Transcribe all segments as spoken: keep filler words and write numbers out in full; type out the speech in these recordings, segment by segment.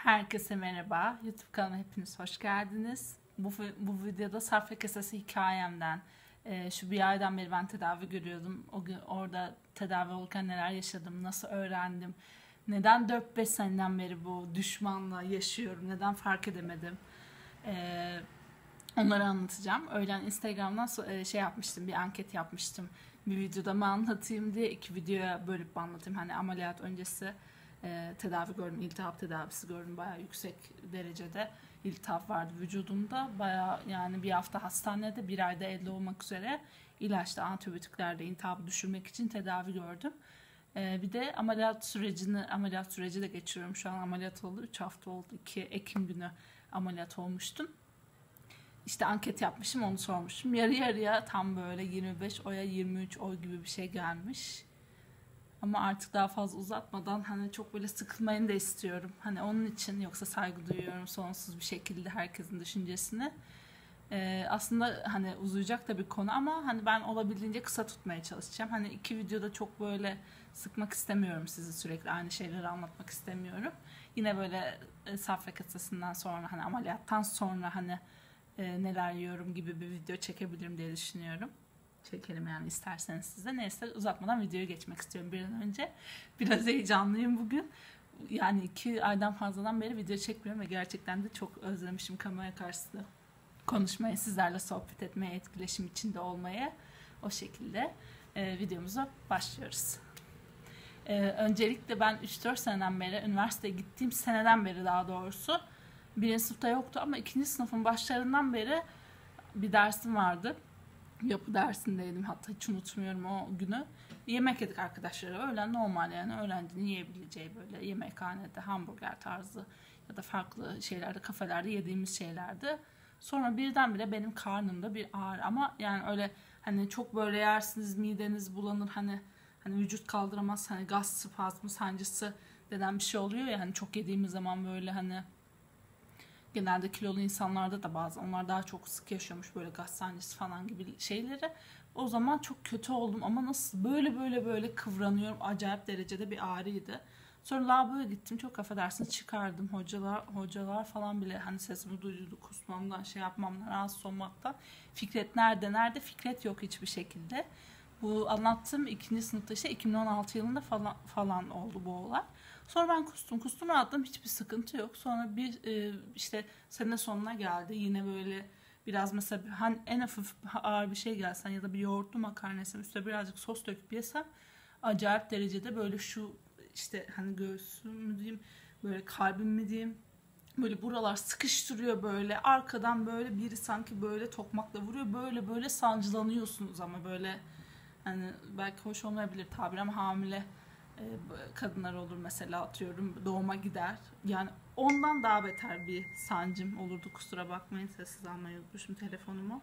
Herkese merhaba. YouTube kanalıma hepiniz hoş geldiniz. Bu, bu videoda safra kesesi hikayemden, e, şu bir aydan beri ben tedavi görüyordum. O gün orada tedavi olurken neler yaşadım, nasıl öğrendim, neden dört beş seneden beri bu düşmanla yaşıyorum, neden fark edemedim. E, onları anlatacağım. Öğlen Instagram'dan so- şey yapmıştım, bir anket yapmıştım. Bir videoda mı anlatayım diye iki videoya bölüp anlatayım. Hani ameliyat öncesi e, tedavi gördüm, iltihap tedavisi gördüm, bayağı yüksek derecede iltihap vardı vücudumda, bayağı yani bir hafta hastanede, bir ayda elde olmak üzere ilaçla, antibiyotiklerle iltihabı düşürmek için tedavi gördüm. E, bir de ameliyat sürecini, ameliyat süreci de geçiriyorum şu an. Ameliyat oldu, üç hafta oldu, iki Ekim günü ameliyat olmuştum. İşte anket yapmışım, onu sormuşum. Yarı yarıya tam böyle yirmi beş oya yirmi üç oy gibi bir şey gelmiş. Ama artık daha fazla uzatmadan hani çok böyle sıkılmayın da istiyorum. Hani onun için, yoksa saygı duyuyorum sonsuz bir şekilde herkesin düşüncesine. Ee, aslında hani uzayacak da bir konu ama hani ben olabildiğince kısa tutmaya çalışacağım. Hani iki videoda çok böyle sıkmak istemiyorum sizi, sürekli aynı şeyleri anlatmak istemiyorum. Yine böyle e, safra kasasından sonra, hani ameliyattan sonra hani e, neler yiyorum gibi bir video çekebilirim diye düşünüyorum. Çekelim yani isterseniz size. Neyse, uzatmadan videoya geçmek istiyorum bir an önce. Biraz heyecanlıyım bugün. Yani iki aydan fazladan beri video çekmiyorum ve gerçekten de çok özlemişim kamera karşısında konuşmayı, sizlerle sohbet etmeye, etkileşim içinde olmayı. O şekilde e, videomuza başlıyoruz. E, öncelikle ben üç dört seneden beri, üniversiteye gittiğim seneden beri daha doğrusu, birinci sınıfta yoktu ama ikinci sınıfın başlarından beri bir dersim vardı. Yapı dersindeydim, hatta hiç unutmuyorum o günü. Yemek yedik arkadaşlarla, öğlen normal yani öğrencinin yiyebileceği böyle yemekhanede hamburger tarzı ya da farklı şeylerde, kafelerde yediğimiz şeylerdi. Sonra birdenbire benim karnımda bir ağrı, ama yani öyle hani çok böyle yersiniz mideniz bulanır, hani hani vücut kaldıramaz, hani gaz spazmı sancısı denen bir şey oluyor ya, hani çok yediğimiz zaman böyle, hani genelde kilolu insanlarda da bazı, onlar daha çok sık yaşıyormuş böyle gaz sancısı falan gibi şeyleri. O zaman çok kötü oldum ama nasıl böyle böyle böyle kıvranıyorum, acayip derecede bir ağrıydı. Sonra lavaboya gittim, çok affedersiniz çıkardım, hocalar hocalar falan bile hani sesimi duydu, kusmamdan, şey yapmamdan, rahatsız olmaktan. Fikret nerede nerede Fikret yok hiçbir şekilde. Bu anlattığım ikinci sınıfta, işte iki bin on altı yılında falan falan oldu bu olay. Sonra ben kustum, kustum rahatladım, hiçbir sıkıntı yok. Sonra bir e, işte sene sonuna geldi, yine böyle biraz mesela hani en hafif ağır bir şey gelsen ya da bir yoğurtlu makarna yesem, üstüne birazcık sos döküp yesem, acayip derecede böyle şu işte hani göğsüm mü diyeyim, böyle kalbim mi diyeyim, böyle buralar sıkıştırıyor, böyle arkadan böyle biri sanki böyle tokmakla vuruyor, böyle böyle sancılanıyorsunuz ama böyle, hani belki hoş olmayabilir tabir ama hamile e, kadınlar olur mesela, atıyorum doğuma gider. Yani ondan daha beter bir sancım olurdu, kusura bakmayın, sessiz almayı unutmuşum telefonumu.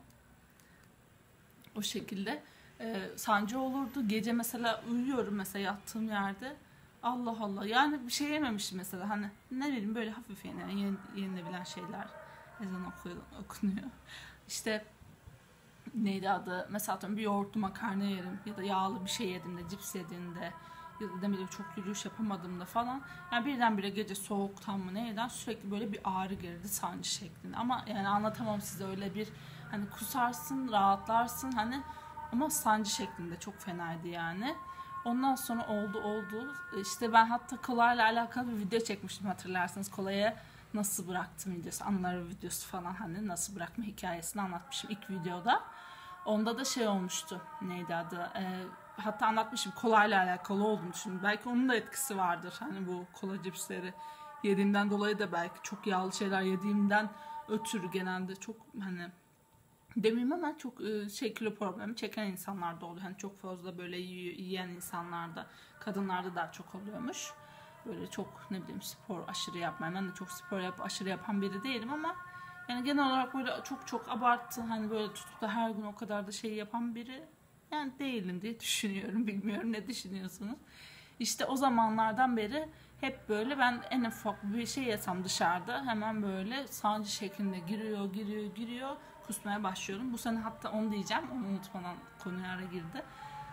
O şekilde e, sancı olurdu. Gece mesela uyuyorum, mesela yattığım yerde, Allah Allah, yani bir şey yememişim mesela, hani ne bileyim böyle hafif yenilen, yenilebilen şeyler, ezan okunuyor. İşte neydi adı, mesela atıyorum bir yoğurtlu makarna yerim ya da yağlı bir şey yediğimde, cips yediğimde ya da demedim çok yürüyüş yapamadığımda falan, yani birdenbire gece soğuktan mı neyden sürekli böyle bir ağrı girdi, sancı şeklinde. Ama yani anlatamam size, öyle bir hani kusarsın, rahatlarsın hani, ama sancı şeklinde çok fenaydı yani. Ondan sonra oldu oldu işte, ben hatta kolayla alakalı bir video çekmiştim, hatırlarsınız, kolaya nasıl bıraktım videosu, anıları videosu falan, hani nasıl bırakma hikayesini anlatmışım ilk videoda. Onda da şey olmuştu, neydi adı, ee, hatta anlatmışım, kolayla alakalı olduğunu düşündüm. Belki onun da etkisi vardır, hani bu kola cipsleri yediğimden dolayı da, belki çok yağlı şeyler yediğimden ötürü genelde çok hani demeyeyim ama çok şey, kilo problemi çeken insanlarda oluyor. Hani çok fazla böyle yiyen insanlarda, kadınlarda daha çok oluyormuş. Böyle çok ne bileyim spor aşırı yapmayan, ben de çok spor yap aşırı yapan biri değilim ama yani genel olarak böyle çok çok abarttı, hani böyle tutup da her gün o kadar da şey yapan biri yani değilim diye düşünüyorum. Bilmiyorum, ne düşünüyorsunuz? İşte o zamanlardan beri hep böyle, ben en ufak bir şey yesem dışarıda hemen böyle sancı şeklinde giriyor giriyor giriyor, kusmaya başlıyorum. Bu sene hatta onu diyeceğim, onu unutmadan konuya ara girdi.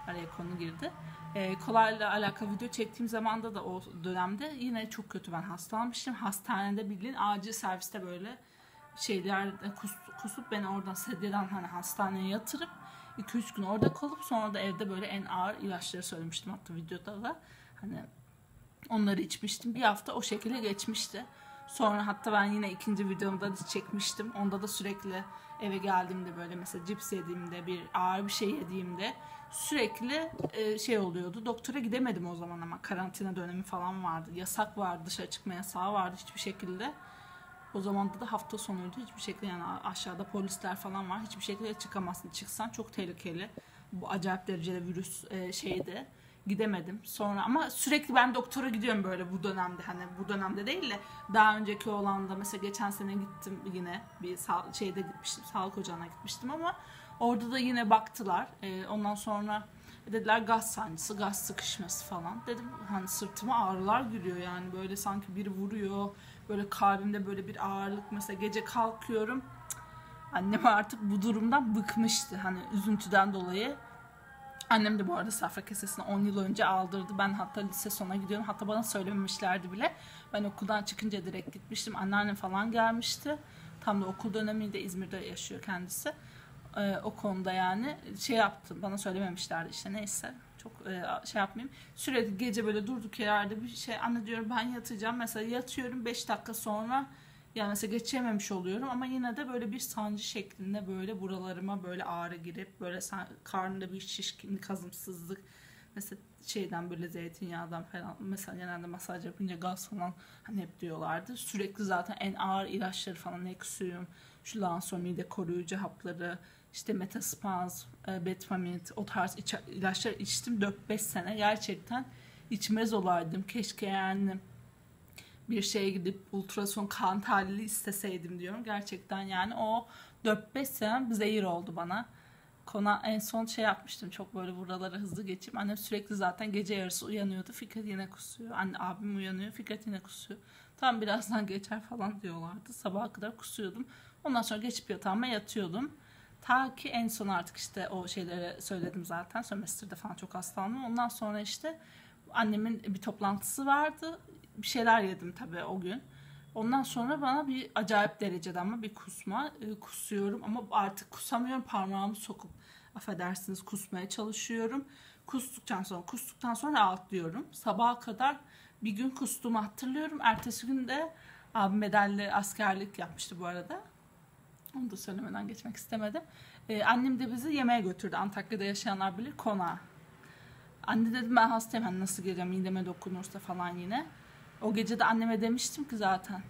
araya konu girdi. E, kolayla alakalı video çektiğim zamanda da o dönemde yine çok kötü ben hastalanmıştım. Hastanede bildiğin acil serviste böyle şeyler kus, kusup beni oradan sedyeden hani hastaneye yatırıp iki üç gün orada kalıp sonra da evde böyle en ağır ilaçları söylemiştim hatta videoda da. Hani onları içmiştim. Bir hafta o şekilde geçmişti. Sonra hatta ben yine ikinci videomda da çekmiştim. Onda da sürekli eve geldiğimde böyle mesela cips yediğimde bir ağır bir şey yediğimde sürekli e, şey oluyordu. Doktora gidemedim o zaman ama karantina dönemi falan vardı. Yasak vardı, dışarı çıkma yasağı vardı hiçbir şekilde. O zaman da hafta sonuydu. Hiçbir şekilde yani aşağıda polisler falan var. Hiçbir şekilde çıkamazsın. Çıksan çok tehlikeli. Bu acayip derecede virüs e, şeydi. Gidemedim. Sonra ama sürekli ben doktora gidiyorum böyle bu dönemde. Hani bu dönemde değil de daha önceki olanda mesela geçen sene gittim yine bir sağ, şeyde gitmiştim. Sağlık ocağına gitmiştim ama orada da yine baktılar. E, ondan sonra dediler gaz sancısı, gaz sıkışması falan. Dedim hani sırtıma ağrılar giriyor yani böyle sanki biri vuruyor. Böyle kalbimde böyle bir ağırlık mesela gece kalkıyorum. Annem artık bu durumdan bıkmıştı hani üzüntüden dolayı. Annem de bu arada safra kesesini on yıl önce aldırdı. Ben hatta lise sona gidiyorum. Hatta bana söylememişlerdi bile. Ben okuldan çıkınca direkt gitmiştim. Anneannem falan gelmişti. Tam da okul döneminde İzmir'de yaşıyor kendisi. Ee, o konuda yani şey yaptım. Bana söylememişlerdi işte neyse. Çok e, şey yapmayayım. Sürekli gece böyle durduk yerde bir şey anne diyorum ben yatacağım. Mesela yatıyorum beş dakika sonra yani mesela geçememiş oluyorum ama yine de böyle bir sancı şeklinde böyle buralarıma böyle ağrı girip böyle karnımda bir şişkinlik, hazımsızlık mesela şeyden böyle zeytinyağından falan mesela genelde masaj yapınca gaz falan hani hep diyorlardı. Sürekli zaten en ağır ilaçları falan Nexium, şu Lansor mide koruyucu hapları, işte Metaspaz, Betfamit o tarz ilaçlar içtim dört beş sene gerçekten içmez olaydım. Keşke yani bir şeye gidip ultrason kan tahlili isteseydim diyorum. Gerçekten yani o dört beş sene zehir oldu bana. Kona en son şey yapmıştım. Çok böyle buralara hızlı geçeyim. Annem sürekli zaten gece yarısı uyanıyordu. Fikret yine kusuyor. Anne abim uyanıyor. Fikret yine kusuyor. Tam birazdan geçer falan diyorlardı. Sabaha kadar kusuyordum. Ondan sonra geçip yatağıma yatıyordum. Ta ki en son artık işte o şeyleri söyledim zaten. Sömestrde falan çok hastalandım. Ondan sonra işte annemin bir toplantısı vardı. Bir şeyler yedim tabii o gün. Ondan sonra bana bir acayip derecede ama bir kusma. E, kusuyorum ama artık kusamıyorum. Parmağımı sokup affedersiniz kusmaya çalışıyorum. Kustuktan sonra kustuktan sonra rahatlıyorum. Sabaha kadar bir gün kustuğumu hatırlıyorum. Ertesi gün de abim bedelli askerlik yapmıştı bu arada. Onu da söylemeden geçmek istemedim. Ee, annem de bizi yemeğe götürdü. Antakya'da yaşayanlar bilir konağa. Anne dedim ben hastayım. Hani nasıl geleceğim mideme dokunursa falan yine. O gece de anneme demiştim ki zaten.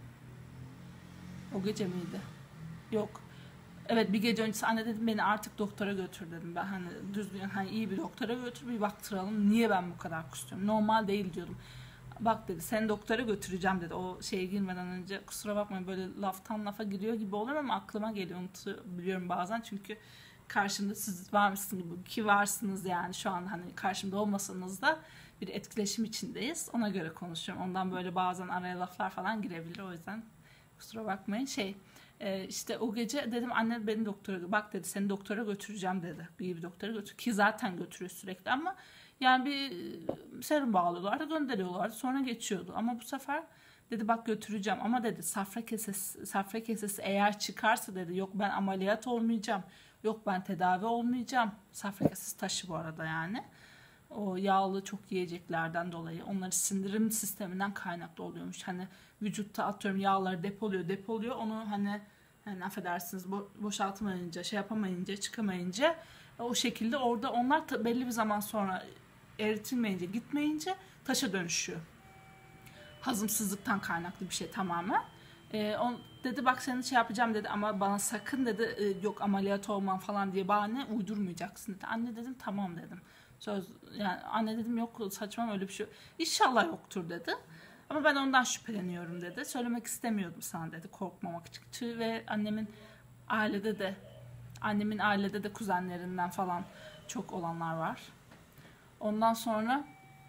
O gece miydi? Yok. Evet bir gece öncesi anne dedim beni artık doktora götür dedim. Ben hani düzgün hani iyi bir doktora götür bir baktıralım. Niye ben bu kadar kusuyorum? Normal değil diyordum. Bak dedi seni doktora götüreceğim dedi. O şeye girmeden önce kusura bakmayın böyle laftan lafa giriyor gibi olur ama aklıma geliyor unutabiliyorum bazen. Çünkü karşımda siz varmışsınız gibi ki varsınız yani şu an hani karşımda olmasanız da bir etkileşim içindeyiz. Ona göre konuşuyorum. Ondan böyle bazen araya laflar falan girebilir. O yüzden kusura bakmayın. Şey e, işte o gece dedim anne beni doktora bak dedi seni doktora götüreceğim dedi. Bir bir doktora götür ki zaten götürüyor sürekli ama yani bir serum bağlıyorlardı gönderiyorlardı sonra geçiyordu. Ama bu sefer dedi bak götüreceğim ama dedi safra kesesi, safra kesesi eğer çıkarsa dedi yok ben ameliyat olmayacağım. Yok ben tedavi olmayacağım. Safra kesesi taşı bu arada yani. O yağlı çok yiyeceklerden dolayı onları sindirim sisteminden kaynaklı oluyormuş. Hani vücutta atıyorum yağları depoluyor depoluyor onu hani hani affedersiniz bo- boşaltmayınca şey yapamayınca çıkamayınca o şekilde orada onlar ta- belli bir zaman sonra eritilmeyince gitmeyince taşa dönüşüyor. Hazımsızlıktan kaynaklı bir şey tamamen. Ee, on, dedi bak seni şey yapacağım dedi ama bana sakın dedi e, yok ameliyat olmam falan diye bahane uydurmayacaksın dedi. Anne dedim tamam dedim. Söz yani anne dedim yok saçma öyle bir şey. İnşallah yoktur dedi. Ama ben ondan şüpheleniyorum dedi. Söylemek istemiyordum sana dedi korkmamak için ve annemin ailede de annemin ailede de kuzenlerinden falan çok olanlar var. Ondan sonra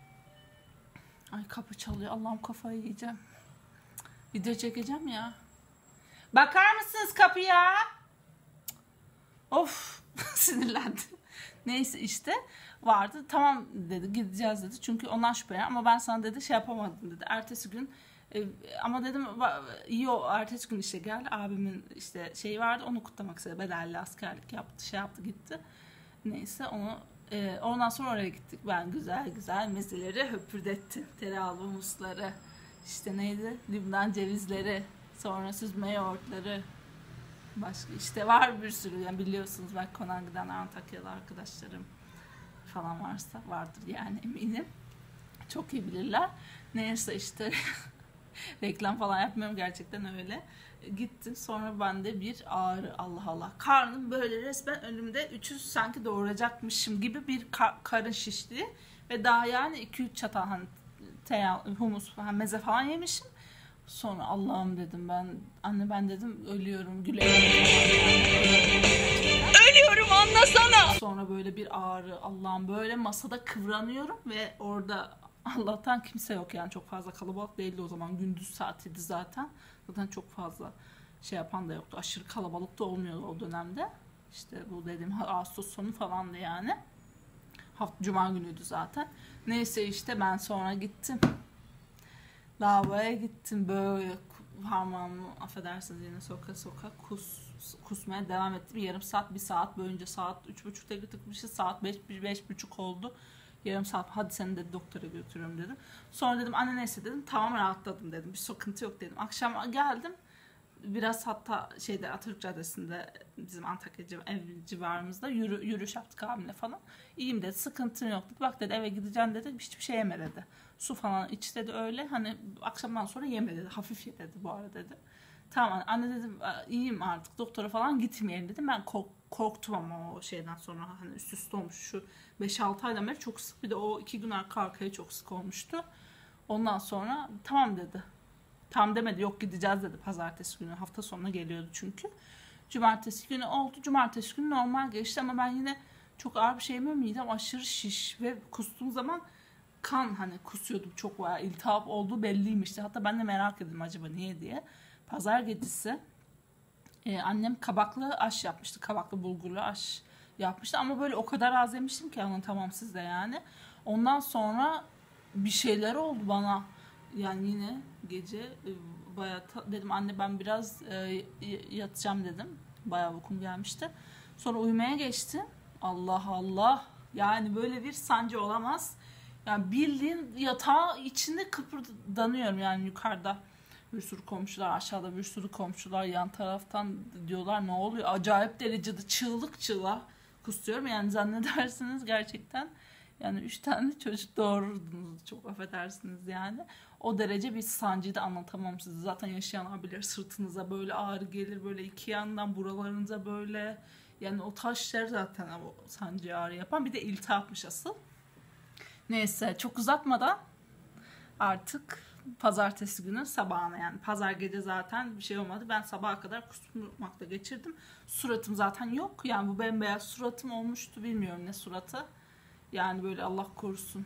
ay kapı çalıyor. Allah'ım kafayı yiyeceğim. Video çekeceğim ya. Bakar mısınız kapıya? Of sinirlendim. Neyse işte vardı. Tamam dedi, gideceğiz dedi. Çünkü ondan şüphelen, ama ben sana dedi şey yapamadım dedi. Ertesi gün e, ama dedim iyi, o ertesi gün işte geldi. Abimin işte şeyi vardı, onu kutlamak istedi. Bedelli askerlik yaptı, şey yaptı, gitti. Neyse onu e, ondan sonra oraya gittik. Ben güzel güzel mezeleri höpürdettim. Tereyağlı humusları, işte neydi, Lübnan cevizleri, sonra süzme yoğurtları, başka işte var bir sürü, yani biliyorsunuz, belki konağa giden Antakyalı arkadaşlarım falan varsa vardır yani, eminim. Çok iyi bilirler. Neyse işte reklam falan yapmıyorum, gerçekten öyle. Gittim, sonra bende bir ağrı, Allah Allah. Karnım böyle resmen önümde üç yüz sanki doğuracakmışım gibi bir kar- karın şişliği ve daha yani iki üç çatal hani teya, humus falan, meze falan yemişim. Sonra Allah'ım dedim ben, anne ben dedim ölüyorum, gülüyorum. Ölüyorum, anlasana. Sonra böyle bir ağrı, Allah'ım, böyle masada kıvranıyorum ve orada Allah'tan kimse yok, yani çok fazla kalabalık değildi o zaman, gündüz saatiydi zaten. Zaten çok fazla şey yapan da yoktu, aşırı kalabalık da olmuyordu o dönemde. İşte bu dediğim Ağustos sonu falandı yani. Hafta Cuma günüydü zaten. Neyse işte ben sonra gittim. Lavaboya gittim, böyle parmağımı affedersiniz yine soka soka kus, kusmaya devam ettim. Yarım saat, bir saat boyunca, saat üç buçukta gitmişiz, saat beş, beş buçuk oldu. Yarım saat, hadi seni de doktora götürüyorum dedim. Sonra dedim anne neyse dedim, tamam rahatladım dedim, bir sıkıntı yok dedim. Akşam geldim biraz, hatta şeyde Atatürk Caddesi'nde bizim Antakya ev civarımızda yürü, yürüyüş yaptık abimle falan. İyiyim dedi, sıkıntın yok dedi. Bak dedi, eve gideceğim dedi, hiçbir şey yeme dedi. Su falan iç dedi, öyle hani akşamdan sonra yeme dedi, hafif ye dedi bu arada dedi. Tamam anne dedim, iyiyim artık, doktora falan gitmeyelim dedim. Ben kork, korktum ama o şeyden sonra, hani üst üste olmuş şu beş altı aydan beri çok sık, bir de o iki gün arka arkaya çok sık olmuştu. Ondan sonra tamam dedi. Tam demedi, yok gideceğiz dedi pazartesi günü, hafta sonuna geliyordu çünkü. Cumartesi günü oldu, cumartesi günü normal geçti ama ben yine çok ağır bir şey yemiyorum, midem aşırı şiş ve kustuğum zaman kan, hani kusuyordum çok, bayağı iltihap olduğu belliymişti. Hatta ben de merak ettim acaba niye diye. Pazar gecesi e, annem kabaklı aş yapmıştı, kabaklı bulgurlu aş yapmıştı ama böyle o kadar az yemiştim ki anlatamam size yani. Ondan sonra bir şeyler oldu bana. Yani yine gece e, bayağı ta- dedim anne ben biraz e, yatacağım dedim. Bayağı uykum gelmişti. Sonra uyumaya geçtim. Allah Allah. Yani böyle bir sancı olamaz. Yani bildiğin yatağı içinde kıpırdanıyorum yani, yukarıda bir sürü komşular, aşağıda bir sürü komşular, yan taraftan diyorlar ne oluyor? Acayip derecede çığlık çığlığa kusuyorum. Yani zannedersiniz gerçekten yani üç tane çocuk doğururdunuz, çok affedersiniz yani. O derece bir sancıyı da anlatamam size. Zaten yaşayanlar bilir, sırtınıza böyle ağrı gelir, böyle iki yandan buralarınıza böyle. Yani o taşlar zaten o sancı ağrı yapan. Bir de iltihapmış asıl. Neyse çok uzatmadan artık pazartesi günü sabahına, yani pazar gece zaten bir şey olmadı. Ben sabaha kadar kusmakla geçirdim. Suratım zaten yok. Yani bu bembeyaz suratım olmuştu, bilmiyorum ne suratı. Yani böyle Allah korusun.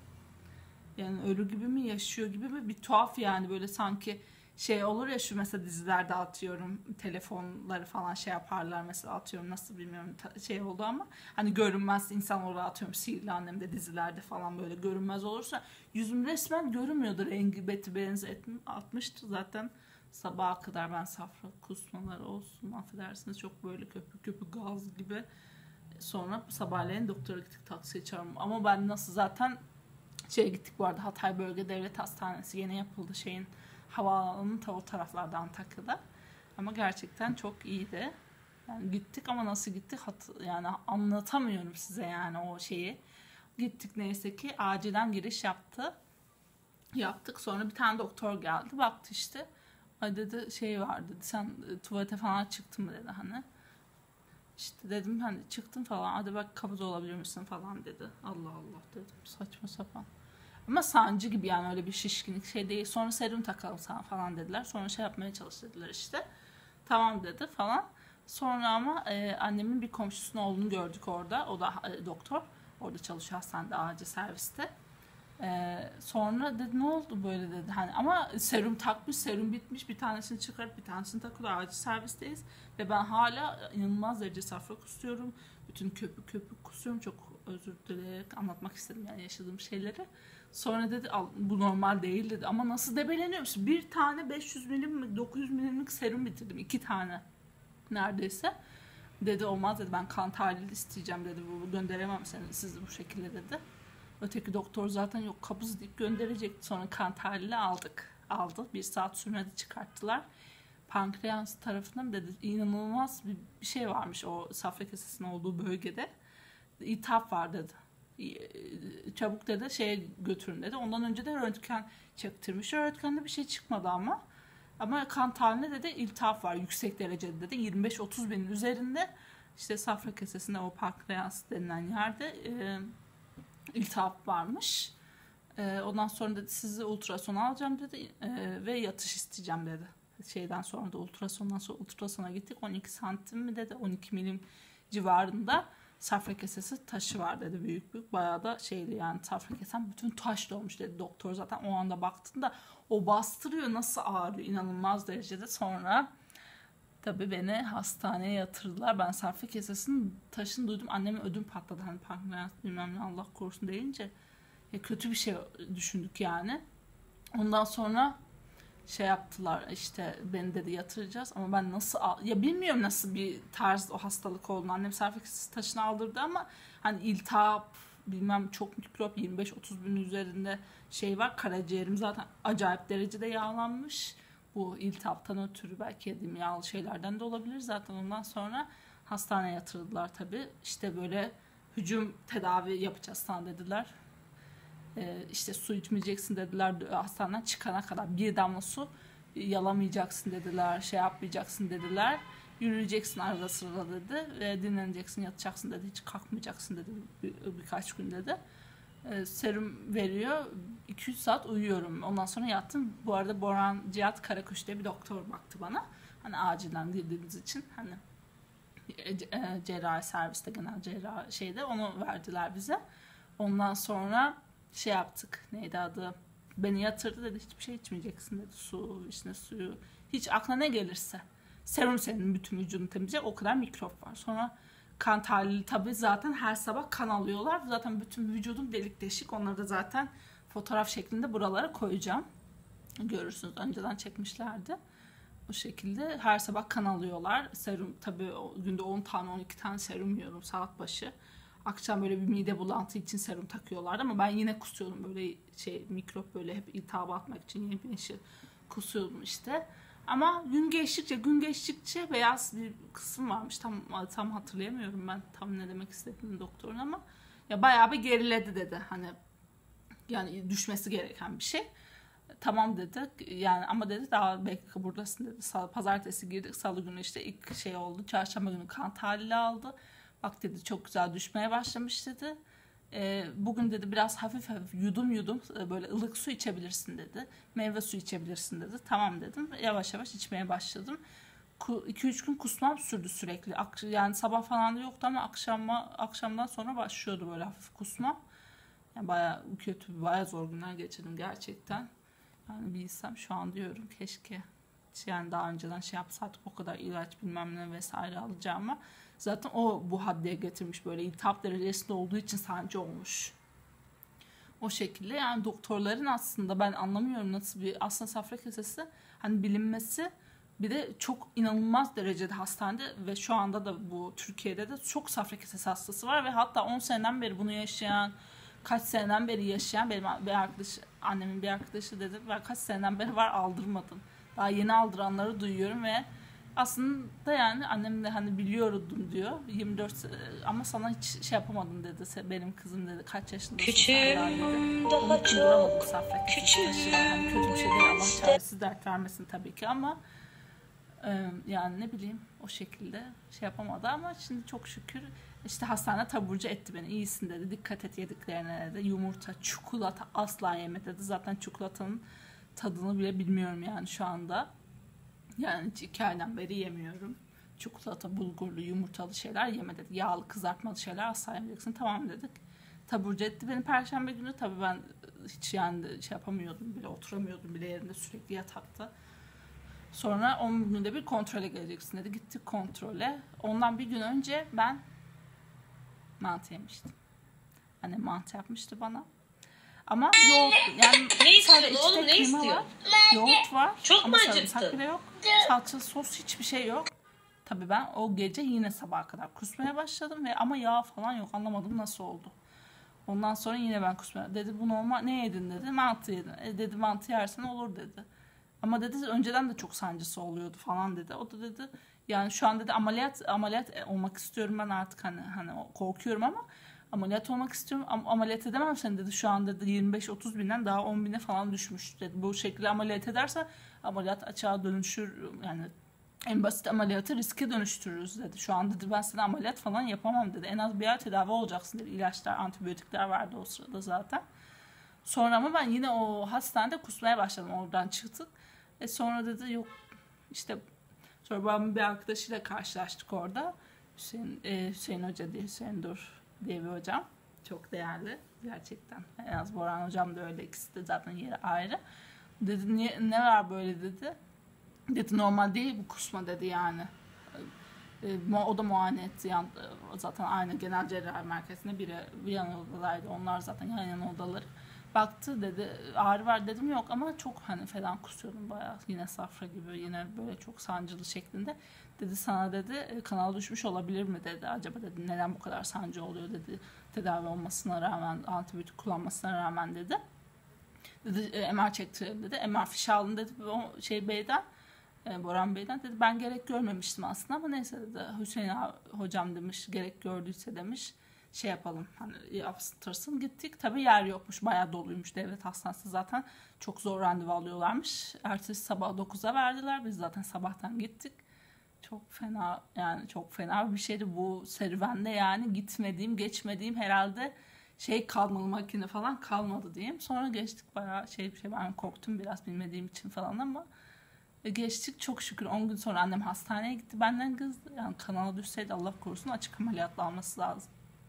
Yani ölü gibi mi, yaşıyor gibi mi, bir tuhaf yani, böyle sanki şey olur ya, şu mesela dizilerde atıyorum telefonları falan şey yaparlar mesela, atıyorum nasıl bilmiyorum şey oldu ama hani görünmez insan olarak atıyorum, sihirli annem de dizilerde falan böyle görünmez olursa yüzüm resmen görünmüyordu, rengi beti benzi atmıştı zaten. Sabaha kadar ben safra kusmaları olsun affedersiniz, çok böyle köpük köpük gaz gibi. Sonra sabahleyin doktora gittik, taksiye çağırdım ama ben nasıl zaten şeye gittik bu arada, Hatay Bölge Devlet Hastanesi yeni yapıldı, şeyin havaalanının ta o taraflarda, Antakya'da. Ama gerçekten çok iyiydi. Yani gittik ama nasıl gittik hat yani anlatamıyorum size yani o şeyi. Gittik neyse ki acilen giriş yaptı. Yaptık, sonra bir tane doktor geldi, baktı işte. Ay dedi şey var dedi, sen tuvalete falan çıktın mı dedi hani. İşte dedim hani çıktım falan. Hadi bak kabız olabilir misin falan dedi. Allah Allah dedim, saçma sapan. Ama sancı gibi yani, öyle bir şişkinlik şey değil. Sonra serum takalım sana falan dediler. Sonra şey yapmaya çalış dediler işte. Tamam dedi falan. Sonra ama e, annemin bir komşusunun oğlunu gördük orada. O da e, doktor. Orada çalışıyor hastanede, acil serviste. Ee, sonra dedi ne oldu böyle dedi. Hani ama serum takmış, serum bitmiş. Bir tanesini çıkarıp bir tanesini takıyor. Acil servisteyiz. Ve ben hala inanılmaz derece safra kusuyorum. Bütün köpük köpük kusuyorum. Çok özür dileyerek anlatmak istedim yani yaşadığım şeyleri. Sonra dedi bu normal değil dedi. Ama nasıl debeleniyormuş? Bir tane beş yüz milim, dokuz yüz milimlik serum bitirdim. İki tane neredeyse. Dedi olmaz dedi, ben kan tahlili isteyeceğim dedi. Bu gönderemem seni, siz bu şekilde dedi. Öteki doktor zaten yok kabız deyip gönderecekti. Sonra kan tahlili aldık. Aldı. Bir saat sürmedi, çıkarttılar. Pankreas tarafından dedi inanılmaz bir, bir şey varmış o safra kesesinin olduğu bölgede. İltihap var dedi. Çabuk dedi şeye götürün dedi. Ondan önce de röntgen çektirmiş. Röntgende bir şey çıkmadı ama. Ama kan tahlilinde dedi iltihap var yüksek derecede dedi. yirmi beş otuz binin üzerinde işte safra kesesinde o pankreas denilen yerde e, iltihap varmış. E, ondan sonra dedi sizi ultrason alacağım dedi e, ve yatış isteyeceğim dedi. Şeyden sonra da ultrasondan sonra ultrasona gittik. on iki santim mi dedi, on iki milim civarında safra kesesi taşı var dedi, büyük büyük. Bayağı da şeyli yani, safra kesen bütün taş dolmuş dedi doktor. Zaten o anda baktığında o bastırıyor, nasıl ağrıyor inanılmaz derecede. Sonra tabii beni hastaneye yatırdılar. Ben safra kesesinin taşını duydum. Annemin ödüm patladı. Hani pankreas bilmem ne Allah korusun deyince. Ya kötü bir şey düşündük yani. Ondan sonra şey yaptılar işte, beni dedi yatıracağız ama ben nasıl ya bilmiyorum nasıl bir tarz o hastalık olduğunu. Annem safra kesesi taşını aldırdı ama hani iltihap bilmem çok mikrop, yirmi beş otuz bin üzerinde şey var. Karaciğerim zaten acayip derecede yağlanmış. Bu iltihaptan ötürü belki yediğim yağlı şeylerden de olabilir. Zaten ondan sonra hastaneye yatırdılar tabii. İşte böyle hücum tedavi yapacağız sana dediler. Ee, işte su içmeyeceksin dediler hastaneden çıkana kadar. Bir damla su yalamayacaksın dediler. Şey yapmayacaksın dediler. Yürüyeceksin arada sırada dedi. Ve dinleneceksin, yatacaksın dedi. Hiç kalkmayacaksın dedi bir, birkaç gün dedi. Ee, serum veriyor. iki üç saat uyuyorum. Ondan sonra yattım. Bu arada Boran Cihat Karakuş diye bir doktor baktı bana. Hani acilen girdiğimiz için hani cerrahi serviste, genel cerrahi şeyde onu verdiler bize. Ondan sonra şey yaptık. Neydi adı? Beni yatırdı dedi. Hiçbir şey içmeyeceksin dedi. Su, işte suyu. Hiç aklına ne gelirse. Serum senin bütün vücudunu temizleyecek. O kadar mikrop var. Sonra kan tahlili tabii zaten her sabah kan alıyorlar. Zaten bütün vücudum delik deşik. Onları da zaten fotoğraf şeklinde buralara koyacağım. Görürsünüz. Önceden çekmişlerdi. O şekilde her sabah kan alıyorlar. Serum tabii günde on tane on iki tane serum yiyorum saat başı. Akşam böyle bir mide bulantı için serum takıyorlardı ama ben yine kusuyordum böyle şey, mikrop böyle hep iltihabı atmak için yeni bir şey kusuyordum işte. Ama gün geçtikçe gün geçtikçe beyaz bir kısım varmış, tam tam hatırlayamıyorum ben tam ne demek istediğini doktorun, ama ya bayağı bir geriledi dedi, hani yani düşmesi gereken bir şey. Tamam dedi yani, ama dedi daha belki buradasın dedi. Pazartesi girdik, salı günü işte ilk şey oldu, çarşamba günü kan tahlili aldı. Bak dedi çok güzel düşmeye başlamış dedi. E, bugün dedi biraz hafif hafif yudum yudum böyle ılık su içebilirsin dedi. Meyve suyu içebilirsin dedi. Tamam dedim. Yavaş yavaş içmeye başladım. iki üç gün kusmam sürdü sürekli. Yani sabah falan da yoktu ama akşama, akşamdan sonra başlıyordu böyle hafif kusmam. Yani bayağı kötü, bayağı zor günler geçirdim gerçekten. Yani bilsem şu an diyorum keşke yani daha önceden şey yapsaydık, o kadar ilaç bilmem ne vesaire alacağıma. Zaten o bu haddeye getirmiş, böyle iltihap derecesinde olduğu için sancı olmuş. O şekilde yani doktorların aslında ben anlamıyorum nasıl bir, aslında safra kesesi hani bilinmesi, bir de çok inanılmaz derecede hastanede ve şu anda da bu Türkiye'de de çok safra kesesi hastası var ve hatta on seneden beri bunu yaşayan, kaç seneden beri yaşayan benim bir arkadaş, annemin bir arkadaşı dedi, ben kaç seneden beri var aldırmadım. Daha yeni aldıranları duyuyorum ve aslında yani annem de hani biliyordum diyor. yirmi dört ama sana hiç şey yapamadım dedi. Benim kızım dedi kaç yaşındasın sen daha dedi. Onu kunduramadım safra kesesi. Yani kötü bir şey değil, Allah çaresiz dert vermesin tabii ki ama yani ne bileyim o şekilde şey yapamadı ama şimdi çok şükür işte hastane taburcu etti beni. İyisin dedi. Dikkat et yediklerine dedi. Yumurta, çikolata asla yeme dedi. Zaten çikolatanın tadını bile bilmiyorum yani şu anda. Yani hiç iki aydan beri yemiyorum. Çikolata, bulgurlu, yumurtalı şeyler yeme dedi. Yağlı, kızartmalı şeyler asla yemeyeceksin. Tamam dedik. taburcu etti beni Perşembe günü. Tabii ben hiç yani şey yapamıyordum bile, oturamıyordum bile yerimde, sürekli yatakta. Sonra on günde bir kontrole geleceksin dedi. Gittik kontrole. Ondan bir gün önce ben mantı yemiştim. Annem mantı yapmıştı bana. Ama yoğurt, yani Ne sadece istiyorsun oğlum, içinde ne kıyma istiyor? var, yoğurt var Çok ama mu sarımsak acıktın? bile yok. Salça, sos, hiçbir şey yok. Tabii ben o gece yine sabaha kadar kusmaya başladım ve ama yağ falan yok, anlamadım nasıl oldu. Ondan sonra yine ben kusmaya, dedi bu normal, ne yedin dedi, mantı yedin. E dedi mantı yersen olur dedi. Ama dedi önceden de çok sancısı oluyordu falan dedi. O da dedi yani şu an dedi ameliyat ameliyat olmak istiyorum ben artık, hani hani korkuyorum ama ameliyat olmak istiyorum. Am- ameliyat edemem seni dedi. Şu an dedi yirmi beş otuz binden daha on bine falan düşmüş dedi. Bu şekilde ameliyat ederse ameliyat açığa dönüşür, yani en basit ameliyatı riske dönüştürürüz dedi. Şu an dedi ben sana ameliyat falan yapamam dedi. En az bir ay tedavi olacaksın dedi. İlaçlar, antibiyotikler vardı o sırada zaten. Sonra ama ben yine o hastanede kusmaya başladım. Oradan çıktık. E sonra dedi yok işte, sonra ben bir arkadaşıyla karşılaştık orada. Hüseyin, e, Hüseyin Hoca diye, Hüseyin Dur diye bir hocam. Çok değerli gerçekten. En az Boran hocam da öyle, ikisi de zaten yeri ayrı. Dedi niye, ne var böyle dedi. Dedi normal değil bu kusma dedi yani. E, o da muayene etti. Yani, zaten aynı genel cerrahi merkezinde biri bir yan odadaydı. Onlar zaten yan yana odaları. Baktı dedi ağrı var dedim yok ama çok hani falan kusuyordum bayağı, yine safra gibi, yine böyle çok sancılı şeklinde. Dedi sana dedi kanal düşmüş olabilir mi dedi, acaba dedi neden bu kadar sancı oluyor dedi, tedavi olmasına rağmen, antibiyotik kullanmasına rağmen dedi. Dedi M R çektirelim dedi, M R fişi alın dedi o şey beyden, Boran Bey'den. Dedi ben gerek görmemiştim aslında ama neyse dedi, Hüseyin hocam demiş gerek gördüyse demiş şey yapalım hani yaptırsın. Gittik tabii yer yokmuş, bayağı doluymuş, devlet hastanesi zaten çok zor randevu alıyorlarmış. Ertesi sabah dokuza verdiler, biz zaten sabahtan gittik. Çok fena yani, çok fena bir şeydi bu serüvende yani, gitmediğim geçmediğim herhalde şey kalmalı, makine falan kalmadı diyeyim. Sonra geçtik bayağı şey bir şey, ben korktum biraz bilmediğim için falan ama geçtik çok şükür. on gün sonra annem hastaneye gitti benden, kızdı yani kanala düşseydi Allah korusun açık ameliyatla alması lazım.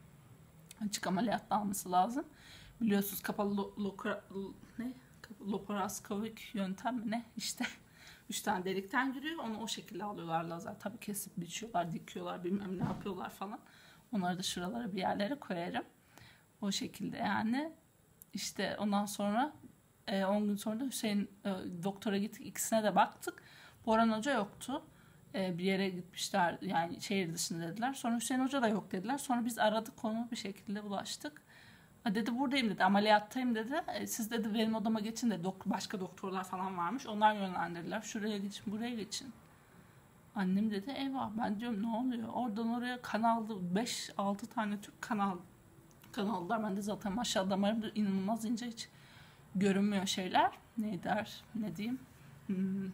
Açık ameliyatla alması lazım. Biliyorsunuz kapalı lo, lo, ne? Laparoskopik yöntem mi ne işte. Üç tane delikten giriyor. Onu o şekilde alıyorlar lazer. Tabii kesip biçiyorlar, dikiyorlar, bilmem ne yapıyorlar falan. Onları da şuralara bir yerlere koyarım. O şekilde yani. İşte ondan sonra on gün sonra da Hüseyin doktora gittik. İkisine de baktık. Boran Hoca yoktu. Bir yere gitmişler yani şehir dışında dediler. Sonra Hüseyin Hoca da yok dediler. Sonra biz aradık onu, bir şekilde ulaştık. Ha dedi buradayım dedi, ameliyattayım dedi. E, siz dedi benim odama geçin dedi. Dok- başka doktorlar falan varmış. Onlar yönlendirdiler. Şuraya geçin, buraya geçin. Annem dedi eyvah, ben diyorum ne oluyor? Oradan oraya kanaldı. beş altı tane Türk kanal kanallar. Ben de zaten maşallah damarım inanılmaz ince, hiç görünmüyor şeyler. Ne der, ne diyeyim. Hmm.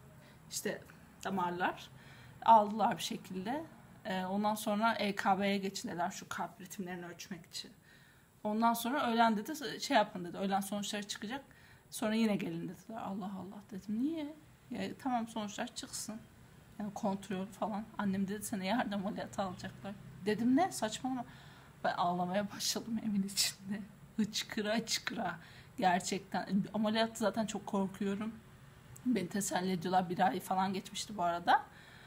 İşte damarlar. Aldılar bir şekilde. Ee, ondan sonra E K B'ye geçin dediler şu kalp ritimlerini ölçmek için. Ondan sonra öğlen dedi şey yapın dedi. Öğlen sonuçları çıkacak. Sonra yine gelin dediler. Allah Allah dedim. Niye? Ya, tamam sonuçlar çıksın. Yani kontrol falan. Annem dedi seni yardım ameliyatı alacaklar. Dedim ne? Saçmalama. Ben ağlamaya başladım evin içinde. Hıçkıra hıçkıra. Gerçekten. Ameliyatı zaten çok korkuyorum. Beni teselli ediyorlar. Bir ay falan geçmişti bu arada.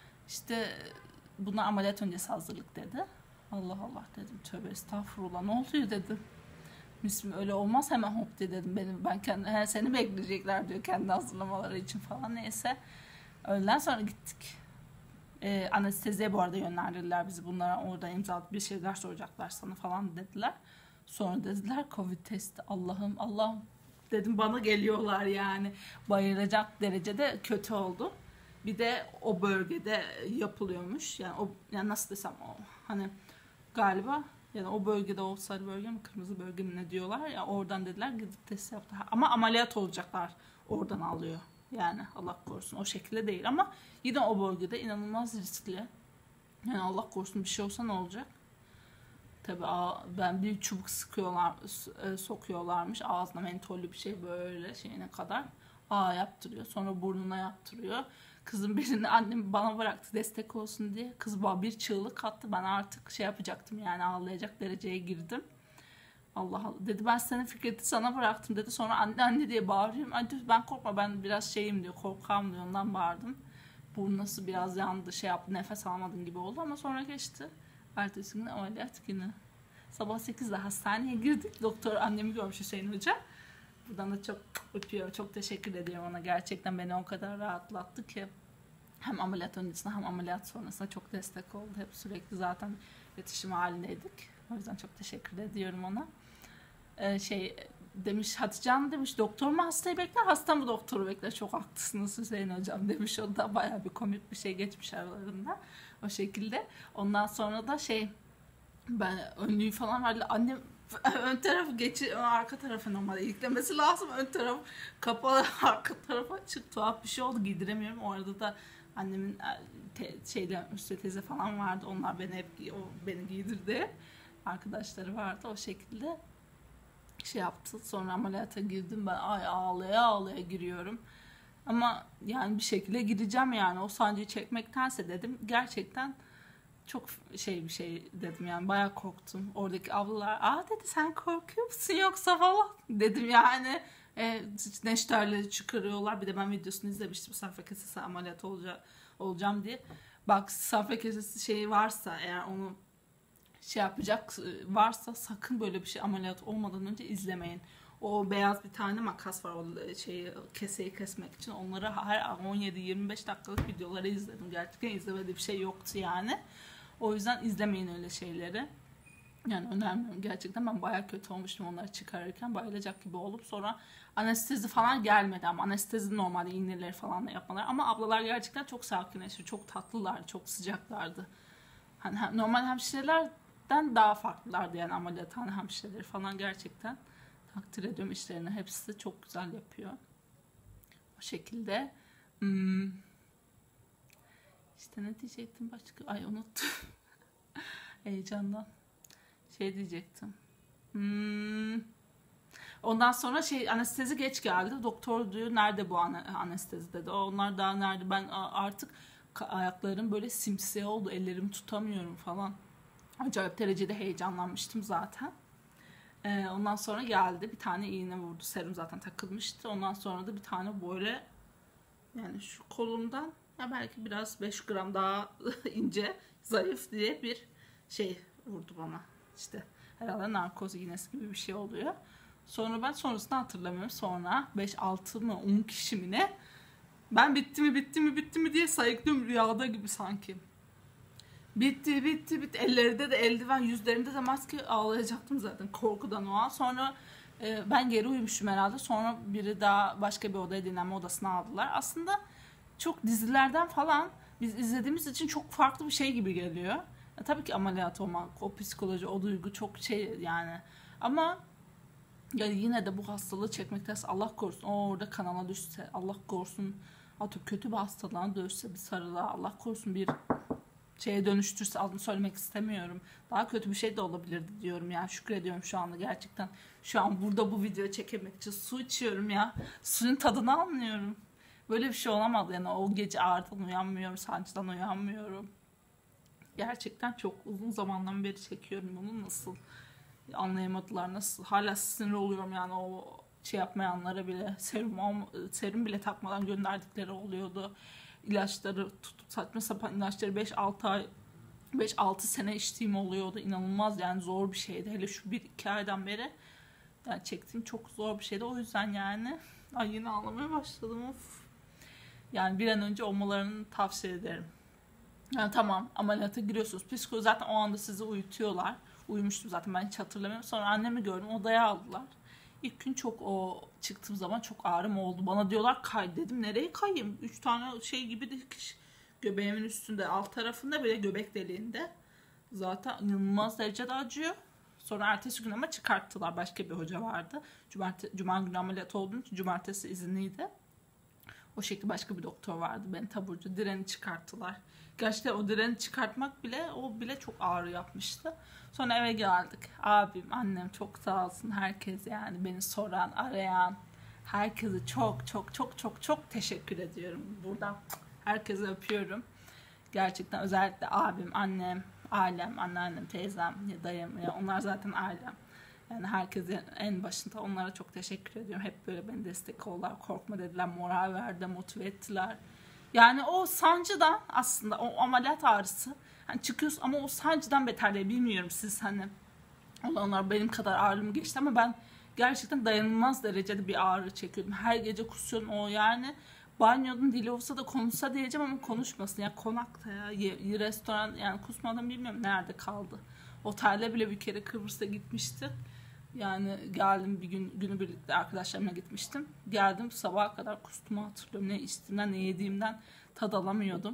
İşte buna ameliyat öncesi hazırlık dedi. Allah Allah dedim. Tövbe estağfurullah ne oluyor dedim. Müslüm öyle olmaz hemen hop de dedim. Benim, ben kendi, he, seni bekleyecekler diyor kendi hazırlamaları için falan, neyse. Öğleden sonra gittik. Ee, anesteziye bu arada yönlendirdiler bizi. Bunlara orada imza bir şeyler soracaklar sana falan dediler. Sonra dediler Covid testi. Allah'ım Allah'ım dedim, bana geliyorlar yani. Bayılacak derecede kötü oldu. Bir de o bölgede yapılıyormuş. Yani o, yani nasıl desem, o hani galiba yani o bölgede, o sarı bölge mi kırmızı bölge mi ne diyorlar ya, oradan dediler gidip test yaptı. Ama ameliyat olacaklar, oradan alıyor. Yani Allah korusun o şekilde değil ama yine o bölgede inanılmaz riskli. Yani Allah korusun bir şey olsa ne olacak? Tabii ben bir çubuk sıkıyorlar, sokuyorlarmış ağzına, mentollü bir şey böyle şeyine kadar. Aa yaptırıyor. Sonra burnuna yaptırıyor. Kızım birini annem bana bıraktı destek olsun diye. Kız bana bir çığlık attı. Ben artık şey yapacaktım yani, ağlayacak dereceye girdim. Allah Allah. Dedi ben senin Fikret'i sana bıraktım dedi. Sonra anne anne diye bağırıyorum. Ay diyor, ben korkma, ben biraz şeyim diyor, korkam diyor, ondan bağırdım. Burnu nasıl biraz yandı, şey yaptı, nefes almadın gibi oldu ama sonra geçti. Ertesi gün ameliyat günü. Sabah sekizde hastaneye girdik. Doktor annemi görmüş, Hüseyin Hoca. Buradan da çok öpüyorum. Çok teşekkür ediyorum ona. Gerçekten beni o kadar rahatlattı ki. Hem ameliyat öncesinde hem ameliyat sonrasında çok destek oldu. Hep sürekli zaten iletişim halindeydik. O yüzden çok teşekkür ediyorum ona. Ee, şey demiş, Hatice Hanım demiş, doktor mu hastayı bekler, hasta mı doktoru bekler? Çok haklısınız Hüseyin Hocam demiş. O da bayağı bir komik bir şey geçmiş aralarında. O şekilde. Ondan sonra da şey, ben önlüğü falan verdi. Annem ön tarafı geçi, arka tarafı normalde iliklemesi lazım. Ön taraf kapalı, arka tarafı açık. Tuhaf bir şey oldu. Giydiremiyorum. O arada da annemin te, şeyde Müslü teyze falan vardı. Onlar beni hep o beni giydirdi. Arkadaşları vardı. O şekilde şey yaptı. Sonra ameliyata girdim. Ben ay ağlaya ağlaya giriyorum. Ama yani bir şekilde gideceğim yani. O sancıyı çekmektense dedim. Gerçekten çok şey bir şey dedim yani, bayağı korktum. Oradaki ablalar aa dedi sen korkuyor musun yoksa falan dedim yani. E, neşterleri çıkarıyorlar, bir de ben videosunu izlemiştim, safra kesesi ameliyat olacak, olacağım diye. Bak safra kesesi şeyi varsa eğer, onu şey yapacak varsa sakın böyle bir şey ameliyat olmadan önce izlemeyin. O beyaz bir tane makas var, o şeyi, keseyi kesmek için. Onları her on yedi yirmi beş dakikalık videoları izledim. Gerçekten izlemediğim bir şey yoktu yani. O yüzden izlemeyin öyle şeyleri. Yani önermiyorum. Gerçekten ben bayağı kötü olmuştum onları çıkarırken. Bayılacak gibi olup sonra anestezi falan gelmedi ama anestezi normalde iğneleri falan da yapmalar. Ama ablalar gerçekten çok sakinleşti. Çok tatlılardı. Çok sıcaklardı. Hani normal hemşirelerden daha farklılardı yani, ameliyathane hemşireleri falan gerçekten. Takdir ediyorum işlerini. Hepsi çok güzel yapıyor. O şekilde. Hmm. İşte ne diyecektim başka? Ay unuttum. Heyecandan. Şey diyecektim. Hmm. Ondan sonra şey, anestezi geç geldi. Doktor diyor nerede bu anestezi dedi. Onlar daha nerede? Ben artık ayaklarım böyle simsiyah oldu. Ellerimi tutamıyorum falan. Acayip derecede heyecanlanmıştım zaten. Ondan sonra geldi. Bir tane iğne vurdu. Serum zaten takılmıştı. Ondan sonra da bir tane böyle, yani şu kolumdan ya belki biraz beş gram daha ince, zayıf diye bir şey vurdu bana. İşte herhalde narkoz iğnesi gibi bir şey oluyor. Sonra ben sonrasını hatırlamıyorum. Sonra beş altı mı on kişi mi ne? Ben bitti mi bitti mi bitti mi diye sayıklıyorum rüyada gibi sanki. Bitti bitti bitti. Ellerinde de eldiven, yüzlerinde de maske, ağlayacaktım zaten korkudan o an. Sonra e, ben geri uyumuşum herhalde. Sonra biri daha başka bir odaya, dinlenme odasına aldılar. Aslında çok dizilerden falan biz izlediğimiz için çok farklı bir şey gibi geliyor. Ya, tabii ki ameliyat olmak, o psikoloji, o duygu çok şey yani. Ama ya yine de bu hastalığı çekmekten Allah korusun. O orada kanala düşse, Allah korusun. Atıp kötü bir hastalığına dönüşse, bir sarılığa, Allah korusun bir şeye dönüştürse, adını söylemek istemiyorum. Daha kötü bir şey de olabilirdi diyorum yani. Şükrediyorum şu anda gerçekten. Şu an burada bu videoyu çekemek için su içiyorum ya. Suyun tadını anlıyorum. Böyle bir şey olamadı yani. O gece ağrıdan uyanmıyorum, sancıdan uyanmıyorum. Gerçekten çok uzun zamandan beri çekiyorum bunu. Nasıl anlayamadılar, nasıl. Hala sinir oluyorum yani o şey yapmayanlara bile. Serum, serum bile takmadan gönderdikleri oluyordu. İlaçları tutup saçma sapan ilaçları beş altı ay beş altı sene içtiğim oluyordu. İnanılmaz yani, zor bir şeydi. Hele şu bir iki aydan beri yani çektiğim çok zor bir şeydi. O yüzden yani ay yine ağlamaya başladım. Of. Yani bir an önce olmalarını tavsiye ederim. Yani tamam, ameliyata giriyorsunuz. Psikoloji zaten o anda sizi uyutuyorlar. Uyumuştum zaten, ben hiç hatırlamıyorum. Sonra annemi gördüm, odaya aldılar. İlk gün çok, o çıktığım zaman çok ağrım oldu. Bana diyorlar kay, dedim nereye kayayım? Üç tane şey gibi dikiş göbeğimin üstünde, alt tarafında bile, göbek deliğinde. Zaten inanılmaz derecede acıyor. Sonra ertesi gün ama çıkarttılar. Başka bir hoca vardı. Cumartesi, Cuma günü ameliyat olduğum için cumartesi izinliydi. O şekilde başka bir doktor vardı. Beni taburcu, direni çıkarttılar. Gerçekten o direni çıkartmak bile, o bile çok ağrı yapmıştı. Sonra eve geldik. Abim, annem çok sağ olsun. Herkes yani beni soran, arayan, herkese çok çok çok çok çok teşekkür ediyorum. Buradan herkese öpüyorum. Gerçekten özellikle abim, annem, ailem, anneannem, teyzem, dayım, ya onlar zaten ailem. Yani herkese en başında onlara çok teşekkür ediyorum. Hep böyle beni destek oldular, korkma dediler, moral verdiler, motive ettiler. Yani o sancıdan aslında o ameliyat ağrısı hani çıkıyorsun ama o sancıdan beter değil. Bilmiyorum siz hani olanlar benim kadar ağrı mı geçti ama ben gerçekten dayanılmaz derecede bir ağrı çekiyordum. Her gece kusuyorum o yani. Banyodun dili olsa da konuşsa diyeceğim ama konuşmasın. Ya konakta ya, ye, restoran yani kusmadan bilmiyorum nerede kaldı. Otelde bile bir kere Kıbrıs'a gitmiştik. Yani geldim bir gün günü birlikte arkadaşlarımla gitmiştim. Geldim sabaha kadar kustumu hatırlıyorum. Ne içtiğimden ne yediğimden tad alamıyordum.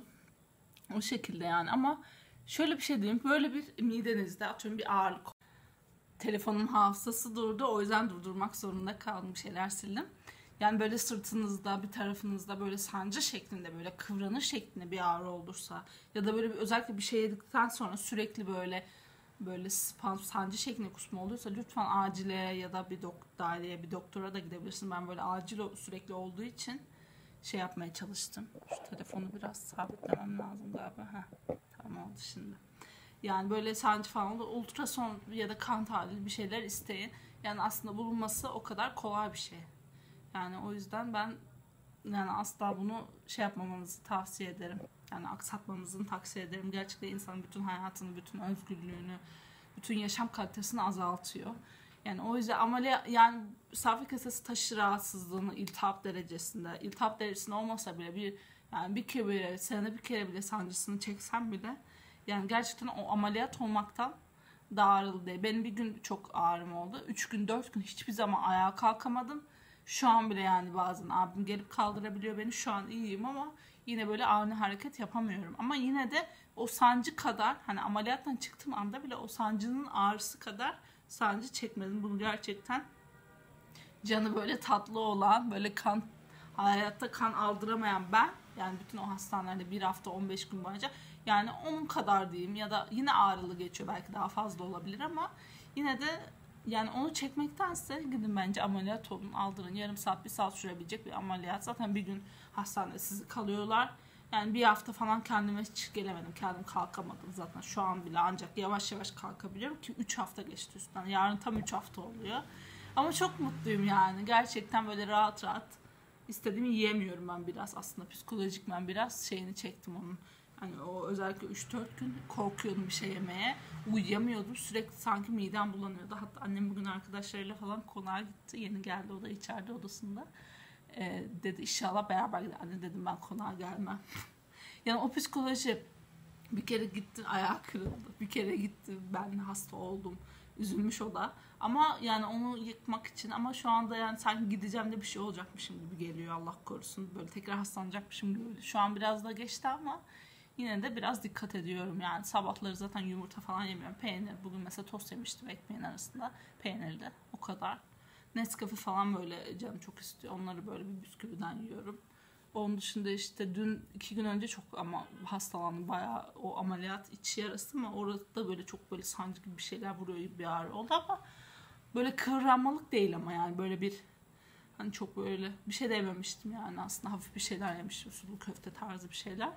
O şekilde yani ama şöyle bir şey diyeyim. Böyle bir midenizde atıyorum bir ağırlık. Telefonun hafızası durdu. O yüzden durdurmak zorunda kaldım. Bir şeyler sildim. Yani böyle sırtınızda bir tarafınızda böyle sancı şeklinde böyle kıvranır şeklinde bir ağrı olursa ya da böyle bir, özellikle bir şey yedikten sonra sürekli böyle böyle spam, sancı şeklinde kusma oluyorsa lütfen acile ya da bir dok daireye bir doktora da gidebilirsin. Ben böyle acil sürekli olduğu için şey yapmaya çalıştım. Şu telefonu biraz sabitlemem lazım galiba. Heh, tamam oldu şimdi. Yani böyle sancı falan olur. Ultrason ya da kan tahlili bir şeyler isteyin. Yani aslında bulunması o kadar kolay bir şey. Yani o yüzden ben yani asla bunu şey yapmamanızı tavsiye ederim. Yani aksatmamızı tavsiye ederim. Gerçekten insanın bütün hayatını, bütün özgürlüğünü, bütün yaşam kalitesini azaltıyor. Yani o yüzden ameliyat yani safra kesesi taşı rahatsızlığını iltihap derecesinde, iltihap derecesinde olmasa bile bir yani bir kere bile, senede bir kere bile sancısını çeksem bile yani gerçekten o ameliyat olmaktan daha ağrılı değil. Benim bir gün çok ağrım oldu. Üç gün, dört gün hiçbir zaman ayağa kalkamadım. Şu an bile yani bazen abim gelip kaldırabiliyor beni. Şu an iyiyim ama yine böyle ani hareket yapamıyorum. Ama yine de o sancı kadar hani ameliyattan çıktığım anda bile o sancının ağrısı kadar sancı çekmedim. Bunu gerçekten canı böyle tatlı olan, böyle kan hayatta kan aldıramayan ben yani bütün o hastanelerde bir hafta on beş gün boyunca yani onun kadar diyeyim ya da yine ağrılı geçiyor, belki daha fazla olabilir ama yine de yani onu çekmektense gidin bence ameliyat olun, aldırın. Yarım saat bir saat sürebilecek bir ameliyat. Zaten bir gün hastanede sizi kalıyorlar. Yani bir hafta falan kendime hiç gelemedim. Kendim kalkamadım zaten. Şu an bile ancak yavaş yavaş kalkabiliyorum ki üç hafta geçti üstünden. Yarın tam üç hafta oluyor. Ama çok mutluyum yani. Gerçekten böyle rahat rahat istediğimi yiyemiyorum ben biraz. Aslında psikolojik ben biraz şeyini çektim onun. Hani o özellikle üç dört gün korkuyordum bir şey yemeye. Uyuyamıyordum. Sürekli sanki midem bulanıyordu. Hatta annem bugün arkadaşlarıyla falan konağa gitti. Yeni geldi, o da içeride odasında. Ee, dedi inşallah beraber gidelim. Anne dedim ben konağa gelmem. Yani o psikoloji bir kere gitti ayağı kırıldı. Bir kere gitti ben hasta oldum. Üzülmüş o da. Ama yani onu yıkmak için ama şu anda yani sanki gideceğim de bir şey olacakmışım gibi geliyor, Allah korusun. Böyle tekrar hastalanacakmışım gibi. Şu an biraz da geçti ama yine de biraz dikkat ediyorum yani. Sabahları zaten yumurta falan yemiyorum. Peynir. Bugün mesela tost yemiştim ekmeğin arasında. Peynirli. O kadar. Nescafe falan böyle canım çok istiyor. Onları böyle bir bisküviden yiyorum. Onun dışında işte dün iki gün önce çok ama hastalandım. Bayağı o ameliyat iç yarası ama orada böyle çok böyle sancı gibi bir şeyler vuruyor gibi bir ağrı oldu ama böyle kıvranmalık değil ama yani böyle bir hani çok böyle bir şey de yememiştim yani aslında hafif bir şeyler yemiştim. Sulu köfte tarzı bir şeyler.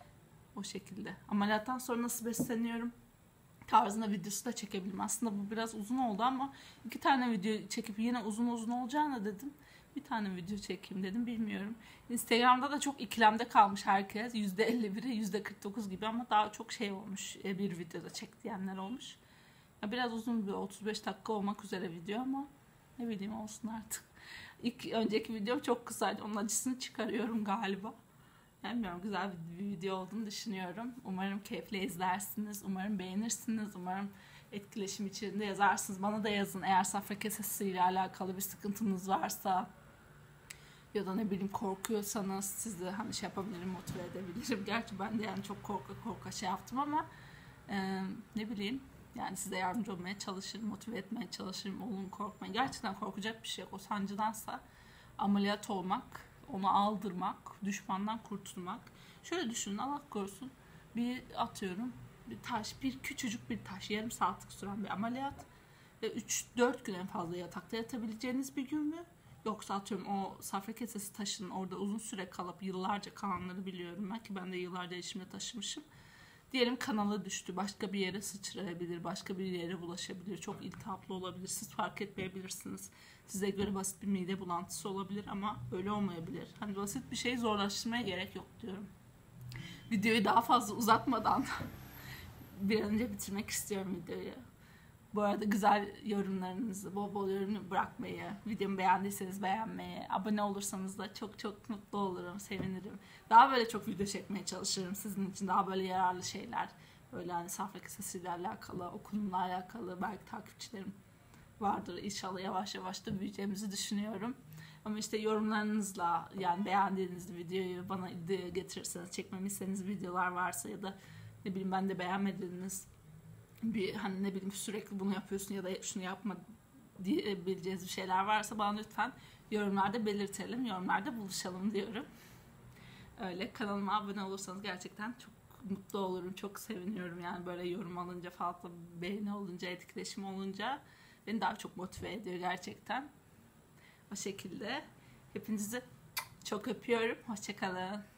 O şekilde. Ameliyattan sonra nasıl besleniyorum tarzında videosu da çekebilirim. Aslında bu biraz uzun oldu ama iki tane video çekip yine uzun uzun olacağını dedim. Bir tane video çekeyim dedim, bilmiyorum. Instagram'da da çok ikilemde kalmış herkes. yüzde elli biri yüzde kırk dokuz gibi ama daha çok şey olmuş. Bir videoda çek diyenler olmuş. Ya biraz uzun bir otuz beş dakika olmak üzere video ama ne bileyim olsun artık. İlk önceki videom çok kısaydı. Onun acısını çıkarıyorum galiba. Yani bilmiyorum, güzel bir video olduğunu düşünüyorum. Umarım keyifle izlersiniz. Umarım beğenirsiniz. Umarım etkileşim içinde yazarsınız. Bana da yazın eğer safra kesesiyle alakalı bir sıkıntınız varsa ya da ne bileyim korkuyorsanız sizi hani şey yapabilirim, motive edebilirim. Gerçi ben de yani çok korka korka şey yaptım ama e, ne bileyim yani size yardımcı olmaya çalışırım, motive etmeye çalışırım. Olun, korkmayın. Gerçekten korkacak bir şey yok. O sancıdansa ameliyat olmak, onu aldırmak, düşmandan kurtulmak. Şöyle düşünün, Allah korusun, bir atıyorum bir taş, bir küçücük bir taş, yarım saatlik süren bir ameliyat ve üç dört gün en fazla yatakta yatabileceğiniz bir gün mü? Yoksa atıyorum o safra kesesi taşının orada uzun süre kalıp yıllarca kalanları biliyorum ben ki ben de yıllarca eşimle taşımışım. Diyelim kanalı düştü, başka bir yere sıçrayabilir, başka bir yere bulaşabilir, çok iltihaplı olabilir, siz fark etmeyebilirsiniz. Size göre basit bir mide bulantısı olabilir ama öyle olmayabilir. Hani basit bir şeyi zorlaştırmaya gerek yok diyorum. Videoyu daha fazla uzatmadan bir an önce bitirmek istiyorum videoyu. Bu arada güzel yorumlarınızı, bol bol yorum bırakmayı, videomu beğendiyseniz beğenmeyi, abone olursanız da çok çok mutlu olurum, sevinirim. Daha böyle çok video çekmeye çalışırım sizin için, daha böyle yararlı şeyler. Böyle hani safra kesesiyle alakalı, okulumla alakalı, belki takipçilerim vardır. İnşallah yavaş yavaş da büyüyeceğimizi düşünüyorum. Ama işte yorumlarınızla, yani beğendiğiniz videoyu bana getirirseniz, çekmemi istediğiniz videolar varsa ya da ne bileyim ben de beğenmediğiniz bir, hani ne bileyim sürekli bunu yapıyorsun ya da şunu yapma diyebileceğiniz bir şeyler varsa bana lütfen yorumlarda belirtelim. Yorumlarda buluşalım diyorum. Öyle, kanalıma abone olursanız gerçekten çok mutlu olurum. Çok seviniyorum yani, böyle yorum alınca, fazla beğeni olunca, etkileşim olunca beni daha çok motive ediyor gerçekten. O şekilde hepinizi çok öpüyorum. Hoşça kalın.